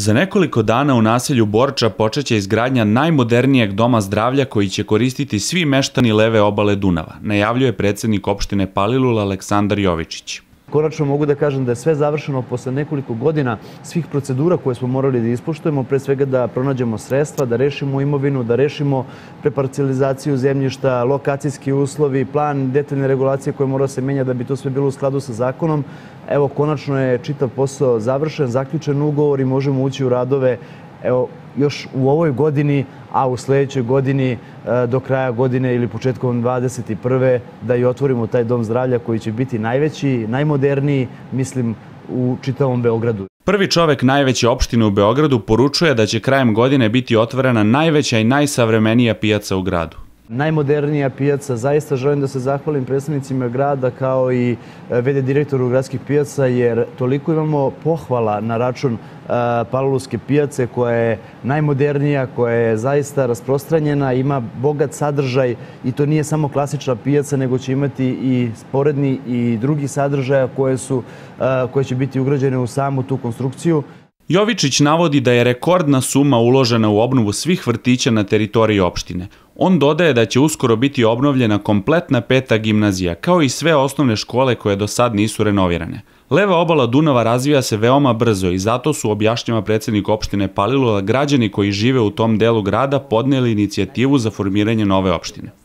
Za nekoliko dana u naselju Borča počeće izgradnja najmodernijeg doma zdravlja koji će koristiti svi meštani leve obale Dunava, najavljuje predsednik opštine Palilula Aleksandar Jovičić. Konačno mogu da kažem da je sve završeno posle nekoliko godina svih procedura koje smo morali da ispoštujemo, pre svega da pronađemo sredstva, da rešimo imovinu, da rešimo preparcelizaciju zemljišta, lokacijski uslovi, plan detaljne regulacije koje mora se menja da bi to sve bilo u skladu sa zakonom. Evo, konačno je čitav posao završen, zaključen ugovor i možemo ući u radove još u ovoj godini, a u sledećoj godini do kraja godine ili početkom 2021. da i otvorimo taj dom zdravlja koji će biti najveći, najmoderniji, mislim, u čitavom Beogradu. Prvi čovek najveće opštine u Beogradu poručuje da će krajem godine biti otvorena najveća i najsavremenija pijaca u gradu. Najmodernija pijaca, zaista želim da se zahvalim predstavnicima grada kao i v.d. direktoru gradskih pijaca jer toliko imamo pohvala na račun Palilulske pijace koja je najmodernija, koja je zaista rasprostranjena, ima bogat sadržaj i to nije samo klasična pijaca nego će imati i sporedni i drugi sadržaja koje će biti ugrađene u samu tu konstrukciju. Jovičić navodi da je rekordna suma uložena u obnovu svih vrtića na teritoriji opštine. On dodaje da će uskoro biti obnovljena kompletna 5. gimnazija, kao i sve osnovne škole koje do sad nisu renovirane. Leva obala Dunava razvija se veoma brzo i zato su, objašnjava predsednik opštine Palilula, građani koji žive u tom delu grada podneli inicijativu za formiranje nove opštine.